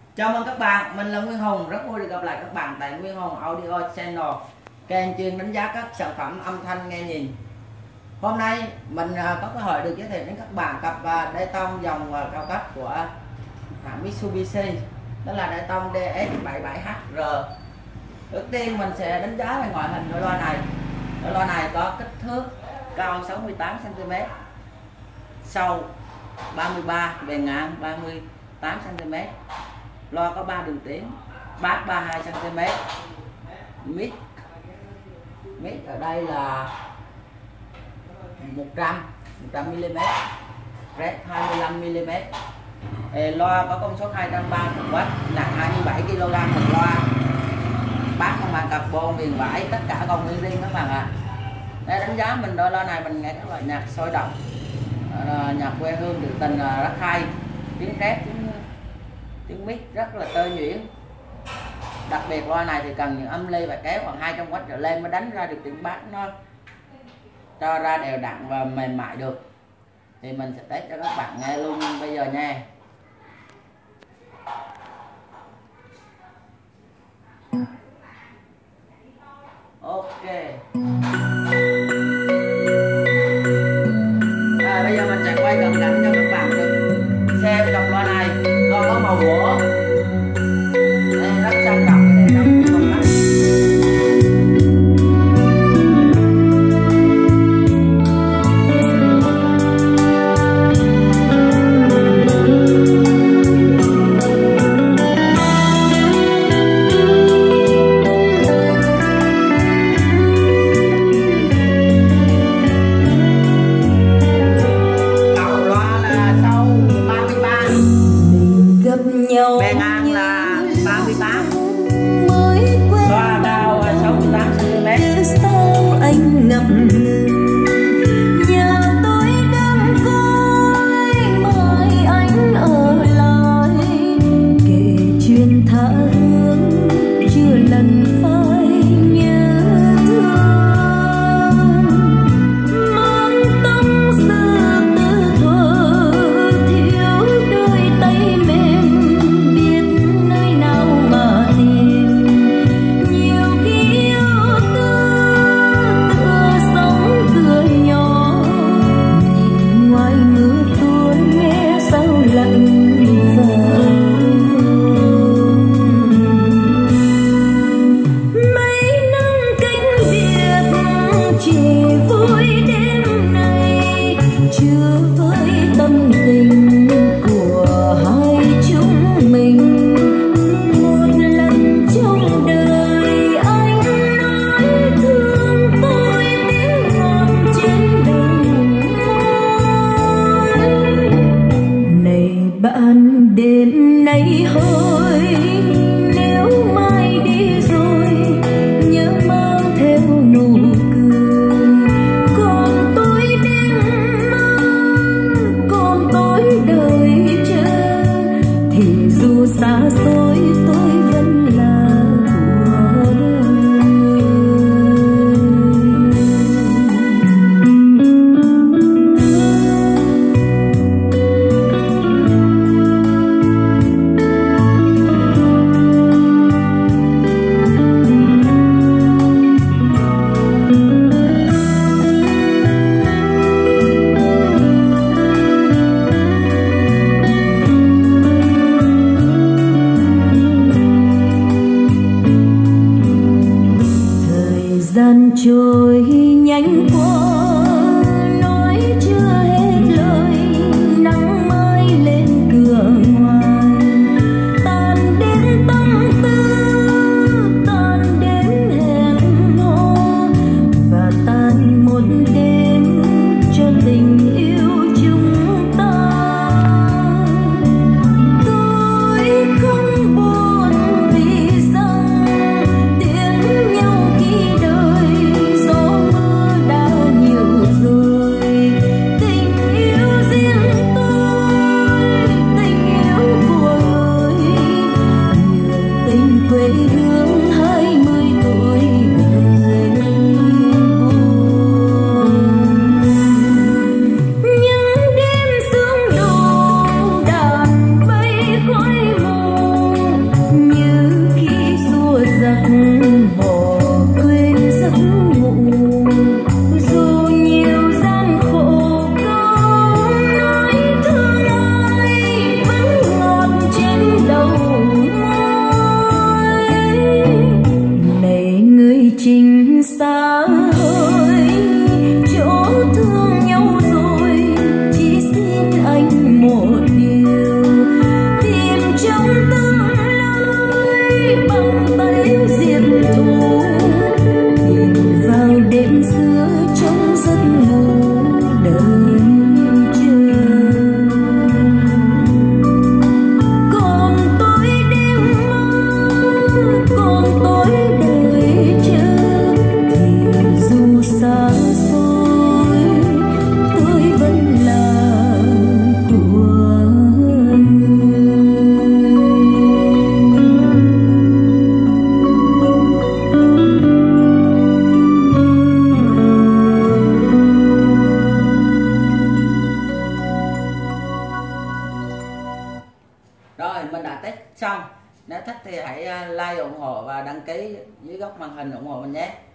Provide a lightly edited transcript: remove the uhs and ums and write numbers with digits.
Chào mừng các bạn, mình là Nguyên Hùng, rất vui được gặp lại các bạn tại Nguyên Hùng Audio Channel, kênh chuyên đánh giá các sản phẩm âm thanh nghe nhìn. Hôm nay mình có cơ hội được giới thiệu đến các bạn cặp đai tông dòng cao cấp của hãng Mitsubishi, đó là đai tông DS77HR. Trước tiên mình sẽ đánh giá về ngoại hình đôi loa này. Đôi loa này có kích thước cao 68 cm, sâu 33, bề ngang 38 cm. Loa có 3 đường tiếng, bass 32 cm, mic ở đây là 100 mm, red 25 mm. Loa có công suất 230W, nặng 27 kg một loa, bass không màng carbon, viền vải, tất cả còn nguyên riêng các bạn ạ. Để đánh giá mình đôi loa này, mình nghe các loại nhạc sôi động, nhạc quê hương trữ tình rất hay, tiếng rap, tiếng mic rất là tơ nhuyễn. Đặc biệt loa này thì cần những âm ly và kéo khoảng 200W trở lên mới đánh ra được tiếng bass nó cho ra đều đặn và mềm mại được. Thì mình sẽ test cho các bạn nghe luôn bây giờ nha. Ok. Bây giờ mình sẽ quay gần cảnh cho các bạn được xem dòng loa này. Loa có màu gỗ, đây rất trang trọng để trong công tắc. Bề ngang là 38, loa cao 68 cm. Anh ngậm nhà tôi đang coi mời anh ở lại, kể chuyện tha hương chưa lần phai nhớ thương, mang tâm sự từ thuở thiếu đôi tay mềm, biết nơi nào mà tìm. Nhiều khi yêu thương tựa sóng cửa nhỏ, nhìn ngoài mưa tuôn nghe sao lạnh vào. Mấy năm cánh biệt chỉ vui đêm này, chưa với tâm tình của hai chúng mình. Một lần trong đời anh nói thương tôi, tiếng ngọt trên đầu môi. Này bạn đến nay hỡi, nếu mai đi rồi nhớ mang theo nụ cười. Còn tôi đêm mong, còn tôi đợi chờ, thì dù xa xôi tôi vẫn là của đời. Rồi mình đã test xong. Nếu thích thì hãy like ủng hộ và đăng ký dưới góc màn hình ủng hộ mình nhé.